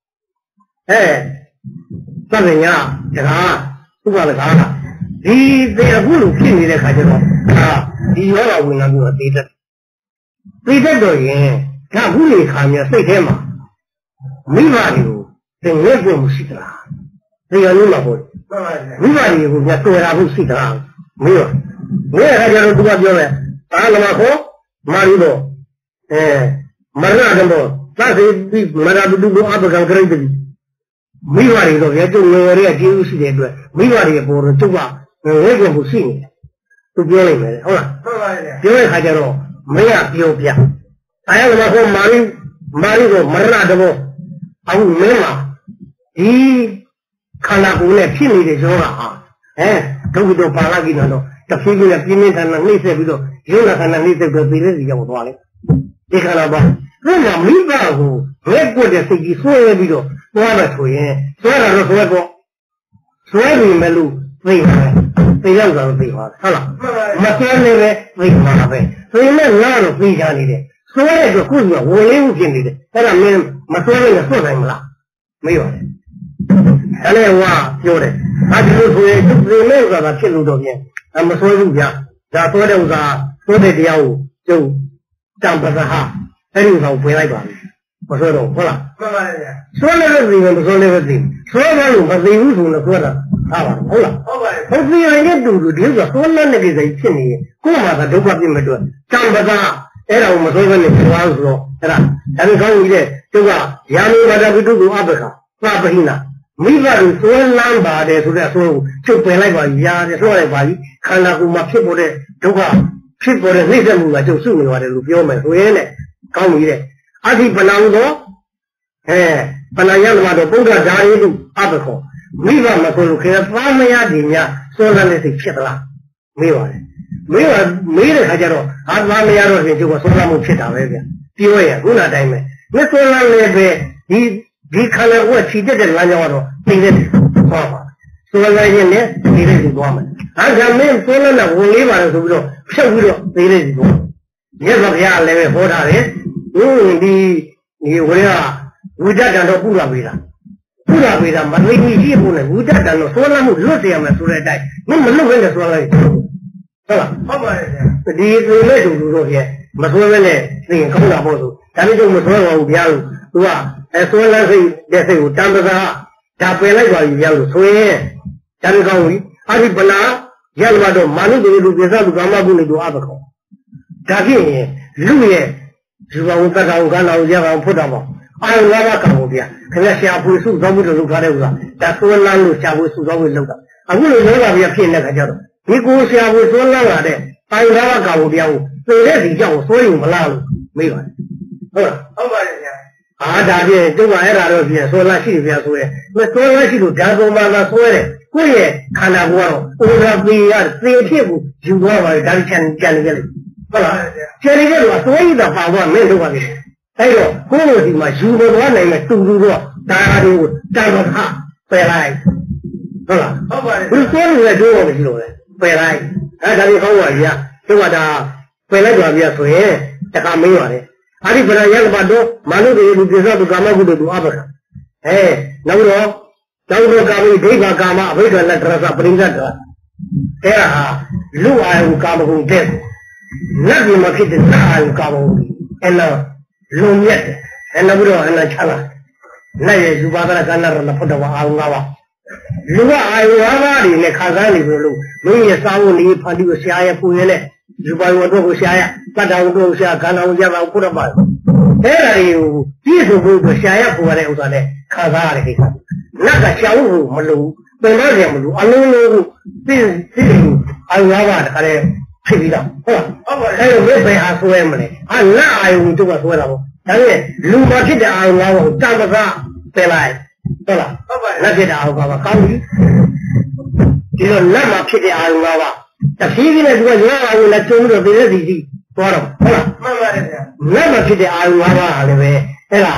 သဗ္ဗညတကားဥပဒကားဒီအခုလိုဖြစ်နေတဲ့ခါကျတော့ဒီရောဂါဝင်လာပြီးတော့သိတတ်တော့ရင်ဒါခုလေခါမြစိတ်ထဲမှာမိဘတွေကိုသင်လက်ဖို့မရှိသလားဒီရလို့မဟုတ်မိဘတွေကိုညတွေ့တာဖို့ရှိသလားမေးတော့ခါကျတော့သူကပြောတယ်အာလမခေါ်မာရီတော့မရဏတော့သတိပြီးမရဘူးသူအပကံကြိတ်ပြီမိဘတွေတော့ရကျုံငယ်ရတဲ့ကျေးဇူးရှိတဲ့အတွက်မိဘတွေပေါ်တော့ကျုပ်ကလက်ကိုမှုရှိနေတယ်သူပြောလိုက်မယ်ဟုတ်လားပြောတဲ့ခါကျတော့မင်းကပြောပြအာရမခေါ်မာရီတော့မရဏတော့အခုမင်းမှာဒီခန္ဓာကိုယ်နဲ့ဖြစ်နေတဲ့ယောဂဟာဒုက္ခတော့ပါလာကြည့်တော့တဖြည်းဖြည်းနဲ့ပြင်းပြင်းထန်ထန်နှိမ့်ဆက်ပြီးတော့ယောဂခန္ဓာနှိမ့်ဆက်ပြီးသိတဲ့စီရောက်သွားတယ်ဒီခန္ဓာပါသူကမိဘကိုလက်ကွက်တဲ့စိတ်ကြီးဆွဲပြီးတော့သွားတယ်ဆိုရင်ဆွဲတာတော့ဆွဲတော့ဆွဲပြီမလို့သိတယ်သိရောက်တာသိပါဟုတ်လားမဆွဲနေပဲသိမှာပဲသိမဲ့ငါတော့သိချနေတယ်ဆွဲတဲ့ခုကဝင်လေးမှုဖြစ်နေတယ်အဲ့ဒါမင်းမဆွဲလို့ဆွတ်နိုင်မလားမေးပါနဲ့အဲ့လေဝါပြောတယ်ဒီလိုဆိုရင်သူသိမဲ့ဆိုတာဖြစ်လို့တော့ပြန်မဆွဲဘူးဗျာဒါဆွဲတဲ့ဥစ္စာဆွဲတဲ့တရားကိုကျုပ်တံပသဟာအဲ့ဒီဥစ္စာကိုပြင်လိုက်ပါမယ်မဆွဲတော့ဟုတ်လားမှန်ပါဗျာဆွဲလည်းသိတယ်မဆွဲလည်းသိဆွဲတယ်လို့မသိဘူးဆိုတော့ဆွဲတာဟာပါဟုတ်လားဟုတ်ပါတယ်ဘုရားရင်တူတူဒီဥစ္စာဆွဲလည်းနဲ့ကိစ္စဖြစ်နေရင်ကိုယ်မှာကဒုက္ခပြစ်မဲ့တော့တံပသအဲ့ဒါကိုမဆွဲဘဲနဲ့ပြောအောင်ဆိုတော့အဲ့ဒါကောင်းကြီးတဲ့ကျုပ်ကယာမေဘာဒပိတုကိုအပခသာပဟိနာမိဘတို့ဆွဲလန်းပါတယ်ဆိုတဲ့အဆွဲကိုချုပ်ပယ်လိုက်ပါရတယ်ဆွဲလိုက်ပါပြီခန္ဓာကိုယ်မှာဖြစ်ပေါ်တဲ့ဒုက္ခဖြစ်ပေါ်တဲ့နှိမ့်ဆက်မှုကကျုပ်စုနေပါတယ်လို့ပြောမယ်ဆိုရင်တဲ့ကောင်းပြီတဲ့အဓိပနာတော့ပဏာယလမတော့ပုဒ္ဒဓာရီလို့အပခောမိဘမဆိုလို့ခေသားမရဒီညဆွဲလန်းတဲ့စိတ်ဖြစ်သလားမေးပါတယ်မေးတဲ့ခါကျတော့ဟာသားမရတော့ရင်ကျုပ်ကဆွဲလန်းမှုဖြစ်တာပဲဗျပြောရခုနတိုင်းပဲမဆွဲလန်းလည်းပဲဒီခန္ဓာကိုယ်ခြိတက်တဲ့လမ်းကြောင်းကတော့သိတဲ့သွားပါဆွဲလန်းရင်လည်းသိတဲ့စီသွားမယ်အားကြောင့်မင်းဆွဲလန်းတာဝင်လေးပါလို့ဆိုပြီးတော့ဖြုတ်ပြီးတော့သိတဲ့စီသွားမြတ်စွာဘုရားလည်းပဲဟောထားတယ်ဒီဝိရဝိဒတံတော့ပုရပေးတာမသိကြီးရှိဖို့နဲ့ဝိဒတံတော့ဆွဲလန်းမှုလွတ်စေရမယ်ဆိုတဲ့အတိုင်းမင်းမလွတ်ဘဲနဲ့ဆွဲလန်းဟုတ်လားဟုတ်ပါတယ်ဗျာဒီသိမဲ့တူတော့ပြမဆွဲဘဲနဲ့သိရင်ကောင်းတာပေါ့ဆိုဒါပေမဲ့မဆွဲပါဘူးဗျာလို့သူကဆွဲလန်းစိတ်တဲ့စိတ်ကိုတံပစာဒါပယ်လိုက်ပါပြီဗျာလို့ဆိုရင်ဒါလည်းကောင်းပြီအာဒီပနာရလမတော့မာနုတေလူပိသလူကာမကုနေတို့အပခောဒါဖြစ်ရင်လူရဲ့ဒီဘဝတက္ကဝကနာကိုရအောင်ဖွတ်တာပေါ့အာရုံလာကံကိုဗျာခင်ဗျာရှာဖွေစုသောမှုတို့လုပ်ထားတဲ့ဥစ္စာဒါဆွဲလန်းလို့ရှာဖွေစုသောမှုလုပ်တာအခုလိုယောဂဗျာဖြစ်နေတဲ့ခါကျတော့ဒီကိုရှာဖွေဆွဲလန်းလာတဲ့အာရုံလာကံကိုဗျာကိုသိတဲ့စီကြောင့်ဆွဲယူမလားလို့မေးပါတယ်ဟုတ်လားဟုတ်ပါတယ်ဗျာဒါဖြင့်ကျုပ်ကအဲ့ဒါတော့ပြင်ဆွဲလန်းရှိတယ်ဗျာဆိုရဲဆွဲလန်းရှိလို့ဓာတ်ကုန်မှာသာဆွဲတယ်ကိုယ့်ရဲ့ခန္ဓာကိုယ်ကတော့အိုရာပေးရသေဖြစ်ကိုယူသွားပါတယ်ဒါချန်ကြံနေကြလေဟုတ်လားကျန်နေတဲ့ကသွေးရတာပါသွားမင်းတို့ပါလေအဲ့တော့ကိုယ့်လိုဒီမှာယူမသွားနိုင်မဲ့တူတူတော့ဒါတွေကိုတိုင်တော့ခပယ်လိုက်ဟုတ်လားဟုတ်ပါတယ်ဘယ်သွေးလဲတို့ရောမရှိလို့လဲပယ်လိုက်ဒါလေးဟောပါဗျာကျုပ်ကဒါပယ်လိုက်ပါဗျာဆိုရင်တခါမင်းပါလေအာရိပရယလဘတော့မာနုတေလူပိသတုကာမကုတ္တအပခနောက်တော့ကာမိဒိဗ္ဗကာမအဘိဓမ္မာတရသပရိသတ်တာအဲ့ဒါဟာလူအာယုကာမဂုဏ်တဲ့နတ်ပြည်မှာဖြစ်တဲ့အာယုကာမဂုဏ်အဲ့တော့လုံမြတ်တယ်အဲ့နောက်ပြီးတော့အနာချလာနတ်ရဲ့ယူပါဒနာကဏ္ဍရဏဖုဒ္ဓဝါအာယု၅ပါးလူကအာယု၅ပါးတွေနဲ့ခံစားနေပြီလို့မင်းရဲ့စာဝန်လေးဖန်တီးကိုဆရာရဲ့ပူရင်းနဲ့ယူပါယုတို့ကိုဆရာရဲ့တတ္တဝုတို့ဆရာခန္ဓာဝရပါဘုရားပါအဲ့ဒါတွေကိုပြည့်စုံဖို့ဆရာရဲ့ပူရတဲ့ဥစ္စာနဲ့ခံစားရတဲ့ကိစ္စနတ်ကရှောင်းဖို့မလို့ပင်မရမလို့အလုံးလုံးကိုသိအာယု၅ပါးတခါတည်းဖြစ်ပြီးတော့ဟုတ်လားအဲ့တော့ဘယ်ဟာဆွဲမလဲနတ်အာယုတို့ကဆွဲတာပေါ့ဒါနဲ့လူမဖြစ်တဲ့အာယု၅ပါးကိုတမ္ပကပယ်လိုက်ဟုတ်လားနတ်ဖြစ်တဲ့အာယု၅ပါးကောင်းပြီဒီလိုနတ်မှာဖြစ်တဲ့အာယု၅ပါးတဖြည်းဖြည်းနဲ့သူကရောအာယုနဲ့ကျုံပြီးတော့ပြည့်တဲ့စီသွားတော့ဟုတ်လားမှန်ပါတယ်ဗျာနတ်မှာဖြစ်တဲ့အာယု၅ပါးဟာလည်းပဲအဲ့ဒါ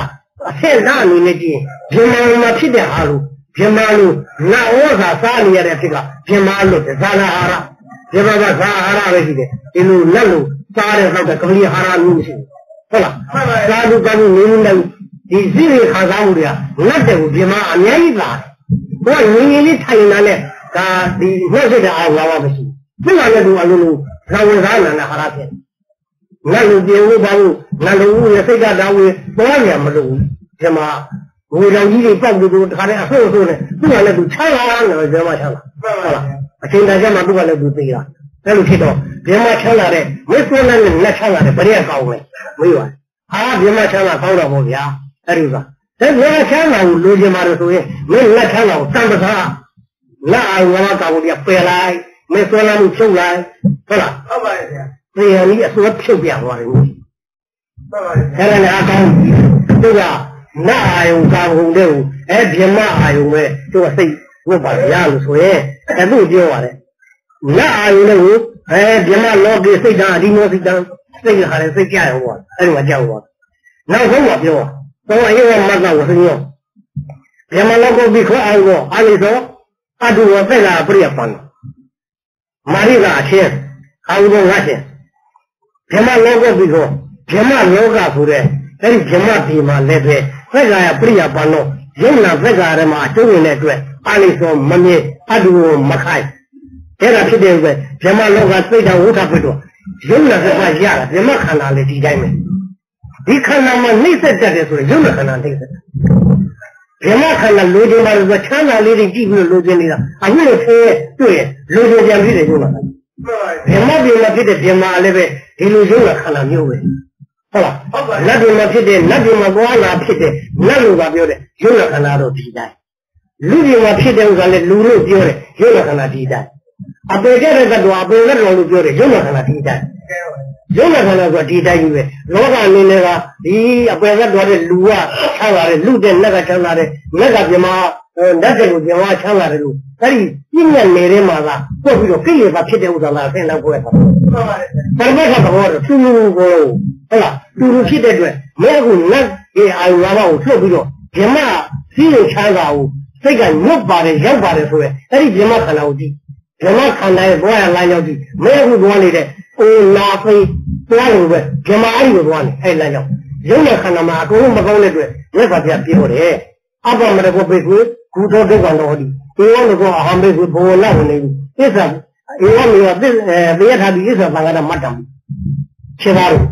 现在你那句平马嘛皮的哈路，平马路那我啥年的这个平马路的啥哈拉，平马啥哈拉的是的，一路那路啥的那个公里哈拉路是，好了，啥路干你们那，你自己看啥路的啊？那这个平马年一大，我年的太难了，啊，你那是的啊，我不行，这个那路啊路，那我啥难的哈拉片。那路边我把我那路也谁家单位多少年没路，什么为了你的帮助都他俩说的，不管那都抢了，那个别嘛抢了，好了，现在什么不管那都对了，那路去到别嘛抢了的，没说那抢了的不连高没，没有啊，别嘛抢了高了不别，那就是说，这别嘛抢了路去嘛的所谓，没那抢了占不上，那我们高的回来，没说那路出来，好了，好吧这样你也说挺变化的东西。现在俩高对吧？那还有高红的，别嘛还有没？这个谁？我把这样子说，都听我的。那还有那别嘛老给谁讲？你莫谁讲？谁还是谁讲我？我讲我。那我ပြော我因为马上我是牛。别嘛老给别说爱我，按理说，按照我在哪不也帮了？马里哪钱？还有多少钱？别嘛老给别说。别嘛老个说的，别嘛别嘛来对，这个也不也帮了，用了这个的嘛，就用来对，按理说没没，都没开，这个是对不？别嘛老个最近我差不多，用了这块下了，别嘛看哪里地带没？你看那么内在这的时候，用了看哪里的？别嘛看那路径嘛，是说墙上里的地不是路径里的，我们是对路径讲里的用了，别嘛别的别嘛那边一路用了看哪牛呗。好了，那边嘛ဖြစ်တယ်那边嘛သွားလာဖြစ်တယ်那路ကပြောတယ်ရုပ်လက္ခဏာတော့ဒီတိုင်းလူတွေမှာဖြစ်တဲ့ဥစ္စာလည်းလူလို့ပြောတယ်ရုပ်လက္ခဏာဒီတိုင်းအပေတဲ့ကတော့အပေတဲ့တော်လို့ပြောတယ်ရုပ်လက္ခဏာဒီတိုင်းရုပ်လက္ခဏာဆိုဒီတိုင်းကြီးပဲလောကအနေနဲ့ကဒီအပေတဲ့တော်တဲ့လူကချမ်းသာတယ်လူတဲ့နက်ကချမ်းသာတယ်နက်ကပြမနက်တဲ့ကိုပြမချမ်းသာတယ်လို့အဲ့ဒီပြည့်ညက်နေတဲ့မှာကပုတ်ပြီးတော့ကိလေသာဖြစ်တဲ့ဥစ္စာလားဆင်းတော့ကိုယ်ကပါပရမတ်ကတော့သူ့လူကိုဟုတ်လားသူလူဖြစ်တဲ့အတွက်မဲကူနတ်ရဲ့အာယုငါးပါးကိုထုတ်ပြီးတော့ဓမ္မစီးရင်ချမ်းသာကိုစိတ်ကညွတ်ပါတယ်ရောက်ပါတယ်ဆိုရဲအဲ့ဒီဓမ္မခန္ဓာကိုကြည့်ဓမ္မခန္ဓာရဲ့ဘဝရလမ်းရောက်ကြည့်မဲကူသွားနေတဲ့အိုနာဖိသွားလို့ပဲဓမ္မအဲ့ဒီကိုသွားနေအဲ့လမ်းရောက်ရုပ်နဲ့ခန္ဓာမှာအကုန်လုံးမကောင်းတဲ့အတွက်လက်ပါပြပြောတယ်အပ္ပမရကိုပိကွေဂုသောဒုက္ခတော်ဒီဧဝံကောအဟံပိကွေဘောလဝနေသစ္စာဧဝံမေယသေယထာတိသစ္စာသံဃာမတ္တံခြေသားတို့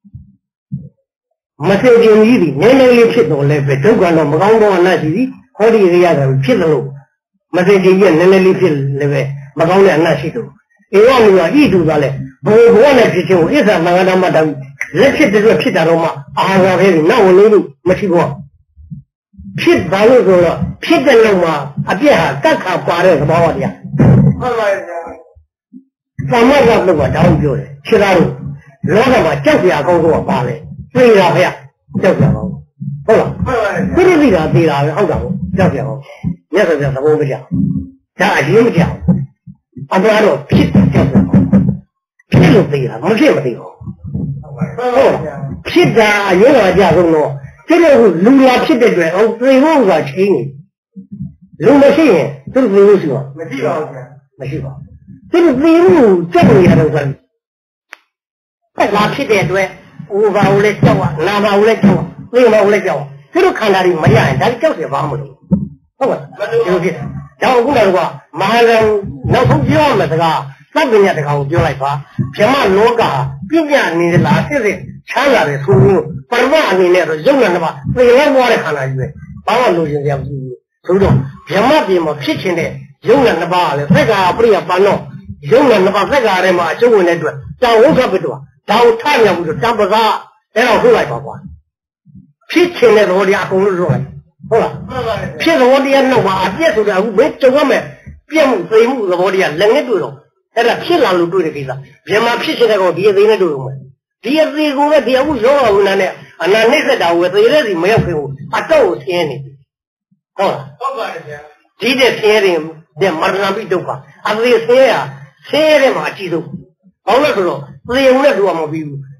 မစေခြင်းကြီးဒီနည်းနည်းလေးဖြစ်တော့လည်းပဲဒုက္ခတော့မကောင်းတော့အနတ်ရှိသည်ဟောဒီရေရတယ်ဖြစ်လို့မစေခြင်းကြီးနည်းနည်းလေးဖြစ်လည်းပဲမကောင်းတဲ့အနတ်ရှိတော့ဧဝံမေယဤသူကလည်းဘောနဲ့ဖြစ်ခြင်းကိုသစ္စာသံဃာမတ္တံလက်ဖြစ်တဲ့ဖြစ်တာတော့မှအာဟာရခဲနောက်ဝင်လို့မရှိဘူးဖြစ်ပါလို့ဆိုတော့ဖြစ်တဲ့လောက်မှာအပြည့်ဟာကတ်ခါပါတဲ့သဘောတရားဟုတ်ပါရဲ့သမတ်ကတော့တောင်းပြောတယ်ခြေသားတို့လောကမှာကြောက်ကြကောင်းတော့ပါလေသိတာဖေကြောက်ကြကောင်းဟုတ်လားသိသိတာသိတာပဲဟုတ်တာပေါ့ကြောက်ကြကောင်းမြတ်စွာဘုရားသဘောမကျဒါအရင်မကြောက်အမှန်တော့ဖြစ်တယ်ကြောက်ကြကောင်းဖြစ်လို့သိတာမဖြစ်မသိဘူးဟုတ်ဖြစ်တာအရင်ကကြဆုံးတော့这个လူလာဖြစ်တဲ့အတွက်အောင်သိဖို့ကချင်းနေလူမရှိရင်သူ့သိဖို့ရှိပါမရှိပါဘူးဗျာမရှိပါဘူးသူ့သိဖို့ကြောက်နေရတော့ဆိုအဲ့လာဖြစ်တဲ့အတွက်ဟိုဘာလို့လဲကြောက်อ่ะနာဘာလို့လဲကြောက်อ่ะသိမလို့လဲကြောက်อ่ะသူတို့ခန္ဓာတွေမရရင်ဒါကြောက်တယ်ဘာမှမလုပ်ဟုတ်ပါလားဒီလိုဖြစ်ဒါအခုလည်းကမဟာရံနောက်ဆုံးပြောရမယ်စကားသဗ္ဗညတကောင်ကိုပြောလိုက်ပါဗြဟ္မလောကပြည့်ညနေလားစစ်စစ်ချမ်းသာတယ်ဆိုလို့ပရမအနေနဲ့တော့ရုပ်နဲ့တော့သေလဲပွားတဲ့ခန္ဓာကြီးပဲဘာမှလိုချင်စရာမရှိဘူးဆိုတော့ဗြဟ္မပြေမှာဖြစ်ခြင်းတဲ့ရုပ်နဲ့နှစ်ပါးကလည်းသက်္ကာပရိယပန်တော့ရုပ်နဲ့နှစ်ပါးသက်္ကာထဲမှာအကျုံးဝင်တဲ့အတွက်တောင်ဝုခပတ္တဝါဒါကိုထမြောက်ပြီးတော့တံပကားအဲ့တော့ထုတ်လိုက်ပါကွာဖြစ်ခြင်းတဲ့သဘောတရားအကုန်လုံးထုတ်လိုက်ဟုတ်လားဖြစ်သဘောတရားနောက်မှာအပြည့်ဆိုတာအခုဘယ်ကြုံရမယ်ပြည့်မှုသိမှုသဘောတရားလည်းငဲ့တွေ့တော့အဲ့ဒါဖြစ်လာလို့တွေ့တဲ့ကိစ္စဗြဟ္မဖြစ်ခြင်းတဲ့ကောင်ဒီအသေးနဲ့တွေ့အောင်မယ်ဒီအသေးကိုပဲဒီအခုရောဂါဝိနာနဲ့အနာနှိမ့်သက်တာကိုသေတဲ့စီမရောက်ခင်ကိုအတော့ကိုဆင်းနေပြီဟုတ်လားဟုတ်ပါတယ်ဗျာဒီတဲ့ဆင်းတဲ့မရဏပိဒုက္ခအသေးဆင်းရတဲ့မှာအကြည့်ဆုံးဘာလို့လဲဆိုတော့သေုံနဲ့တူအောင်မပြီးဘူး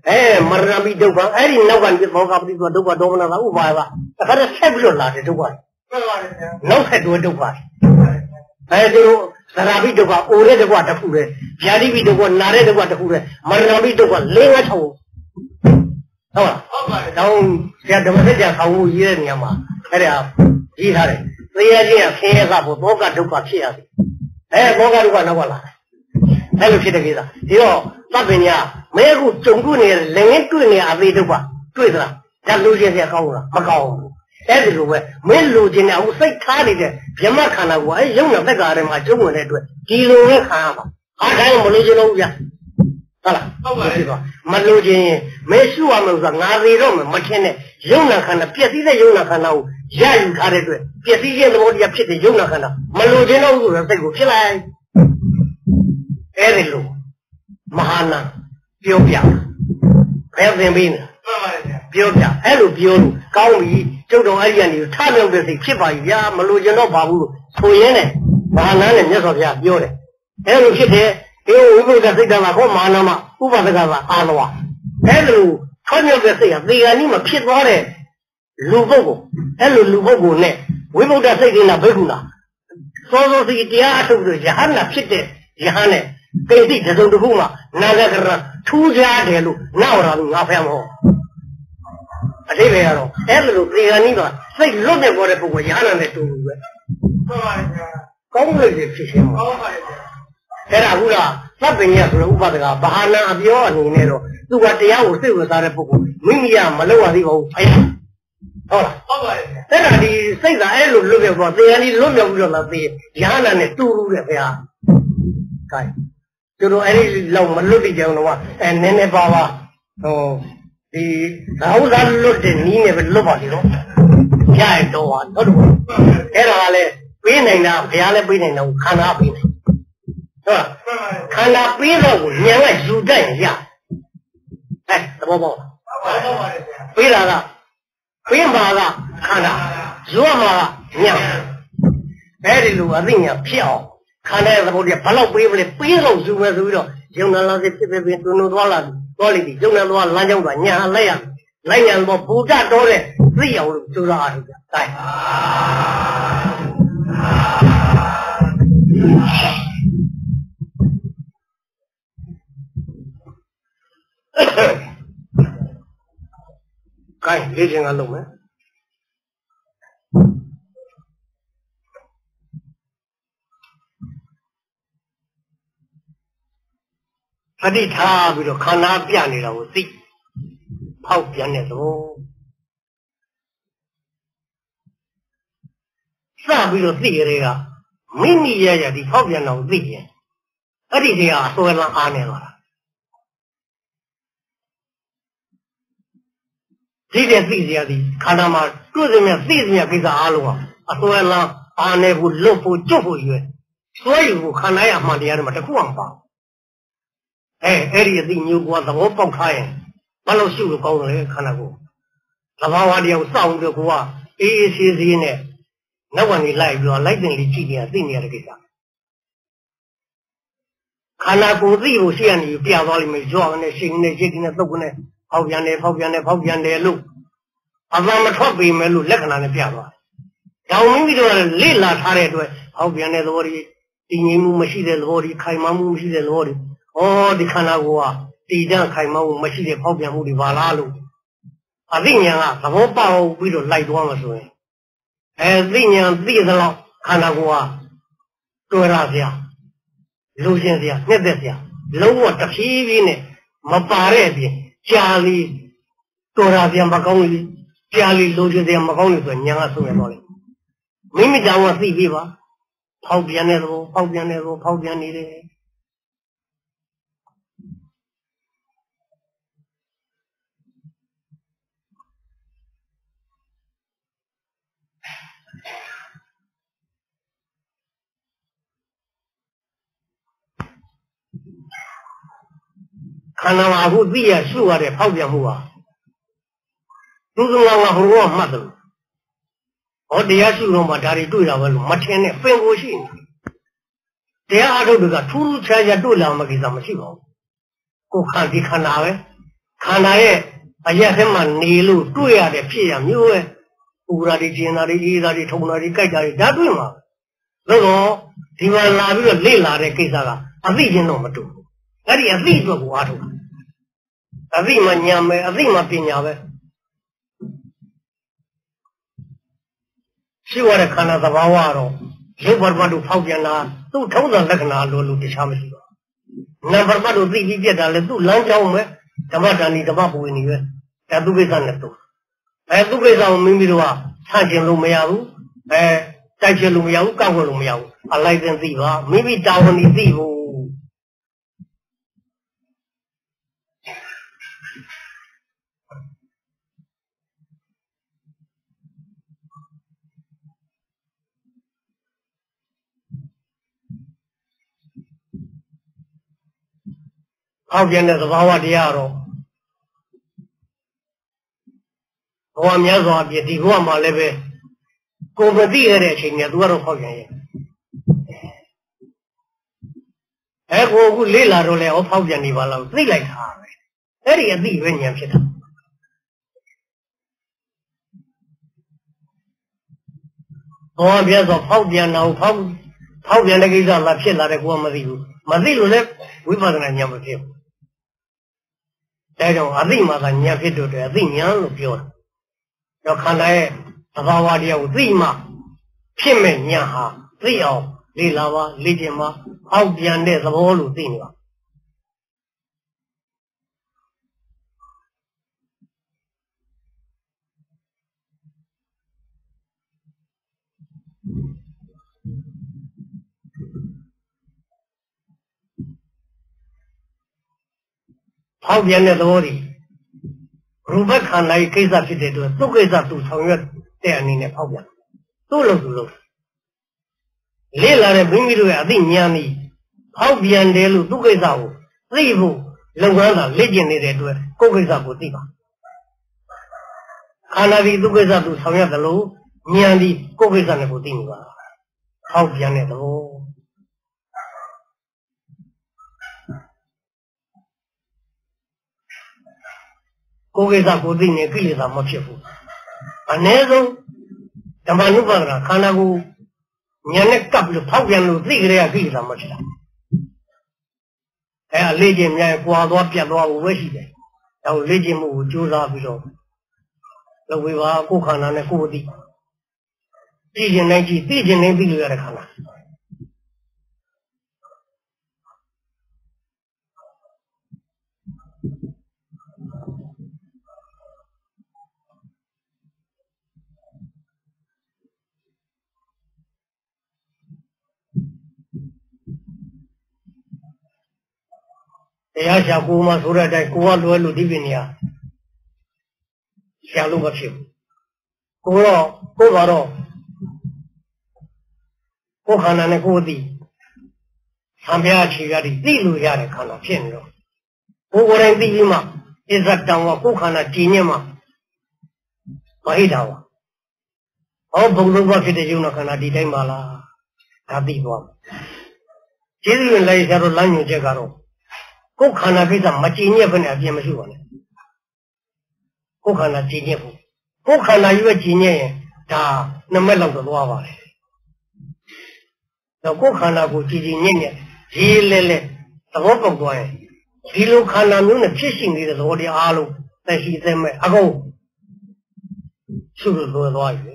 Marami Doba, any no one with Mogabi Doba Domana Uva. I had a several latter to one. No head to a Doba. I do Sarabi Doba, Ure the water food, Jari the one, Nare the water food, Marami Doba, lay at home. Oh, down, get the message how we hear Yama. Hurry up. He had it. 3 years, he has up with Boga Doba Chia. Boga Duana. Hello, Chitagida. You, Lavinia, Meru Tunguni, Lengetuni, Aviduba, Twitter, that loses a cola, Macau. Everywhere, men losing, I would say, Cardi, Yamakana, why young of the garden, my children, Kilo Hama. I am Malusia. Maluji, Mesu Amazon, Navi Rome, Machine, Yunakana, Piazza Yunakana, Jan Cardi, Piazza, the body of Chitty Yunakana, Malujino, the good Chile. Erilu, Mahana, Piopia, Elvin, Piopia, Elu Piolu, Kaumi, Jodo Arian, Tano with the Chipa, Ya, Malujano Babu, Puyene, Mahana and Yasofia, Yore. Elu Kite, you will get the Manama, Ubagaza, Anoa. Elu, Tonyo Garcia, the anima Pit Ware, Lubogo, Elu Lubogo ne, we will get in a Beguna. So the Dia of the Jahana Pite, Jahane. They did the Duma, Naga, 2 Jadelu, now on Nafamo. A day, Elu, the Anima, say, look at whatever we are to Congress fishing. Terahula, something else, Ubada, Bahana, Abio, and Nero, do what they are still with Arapuku, Mimia, Maloa, the old fire. Oh, then I say that Elu look at what they only look at the Yana and 2 they are. To do any long Maludi Janova and Nene Baba. Oh, the house are looked in Nina with Loba, you know. Yeah, no one. Erale, Pinning now, Piala Pinning now, Kana Pinning. Kana Pinning, Yanga, you die, yeah. Eh, the Bobo. Pilala, Pimbala, Kana, Zuama, Yang. Very low, I think, a pill. Kana about the Palo Weevil, Pilo, Zumazudo, Jonah, the Pipin to Novala, quality, Jonah, Lanjanga, Laya, Lanyan, Buddha, Dore, 3 hours to the Kind, getting alone, Hadita with a Kana Pianino, see. How piano. Some will see here. Many years the Hobiano Vision. Adidia, so long Anela. See the Vizia, the Kanama, Kuzimia, Vizia, Visa Alua, as well long Ane would look for Jofu. So you can I am Madiana Matakuampa. Area the new was the open kind. Palo shoe go Kanago. Lavadio sound of Gua, is in it. No one is like you are lightly cheating a senior guitar. Kanago, you see, and you be a volume joy and singing a jigging a looking Hobiane look. A Rama Trophy may look like an piano. Now, we do a little hurried way. Hobiane Lori, the new machine, Lori, Kaimamu, the Lori. Oh, the Kanagua, the young Kaimau, Machine, Hobia, Mudi Valalu. A vineyard, a whole power, we don't like one way. A vineyard, these are not Kanagua, Turazia, Lucia, Nebesia, Lower Tachivine, Maparebi, Charlie, Turazia Maconi, Charlie, Lucia, Maconi, and Yangasu. Mimi Dawa Viva, Paubianero, Paubianere. Kana who be a sure a Paubiamua. Duzunga Hua mother. Or the Yasuno Matari Dula, Machine, Fengushi. They are to the two Chaja Dula Magizamasivo. Who can't be Kanawe? Kanae, a Yasema Nilu, Tuya, the Pia, Mue, Uradi, Jinari, Idari, Tonari, Kaitari, Daduma. Logo, Divan Lavi, Lila, the Kisara, a vision number 2. That is a vision of water. A Vima Yame, a Vima Pinave. She was a Canada Vawaro, Livermadu Paudiana, 2,000 Lagana, Lulu, the Shamish. Number Madu, we get a little lunch home. Tamatani, the Babu in you, Tabuizanato. I do with our Mimidua, Sanjin Lumiau, Taja Lumiau, Kawa Lumiau, a light and Ziva, maybe down in Zivo. How can the Vawa Diaro? Oamiazo, the Guama Leve, go the direction at Warofogan. Ego Lila Role of Haujanivala, 3 like her. Very a big when you sit up. Oamiazo, Haudian now, Haudianagiza, La Chilla, the Guamadiu. Madilu left, we wasn't a number 2. They don't, I think Mother Nyapito, I think young pure. Your Kanae, Avawadia, Zima, Pimen Yaha, Rio, Lilawa, Ligima, Haudiandes of all Uzinga. Haudiandes of Ori. Rubaka like Kisa fitted to 2 Kisa to Songa, there in a problem. 2 look. Lila bring me to a Dinyani. Haudian Delu, 2 Kisa, 3 Lungana, legendary to a Kokisa Putiva. Kanavi 2 Kisa to Songa the low, Nyandi, Kokisa Putiva. Haudian at all. Kokesa Kodine, Kilisa Mochefu. Anezo, the Manubara, Kanagu, Yanek Kapu, Paupian, 3 Kilisa Mocha. A legend, Yaquadopia, Weshide. Our legend who choose our below. The Viva Kokana and Kodi. Pigeon 90, Pigeon 80 Yarakana. Yasha Kuma Sura, Kuala Ludivinia. Shalubashi. Kuro, Kovaro. Kokana and Kodi. Sambiachi Yari, Dilu Yarakana, Pieno. Over and Dilima is that Dawa Kokana Tinema. Mahidawa. All Buluba to the Junakana di Mala. Tabiwa. Children like Lanu Jagaro. Kokana Visa Machinia when I am a human. Kokana Geniafu. Kokana you a genius, da, no matter of the lava. The Kokana go Genius, Gilele, the work of Goy. Gilu Kana Nuna fishing is already alu, that he them ago. Should go away.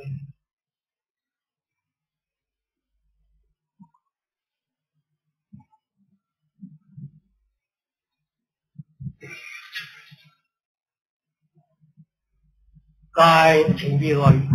Guy, Chimbi.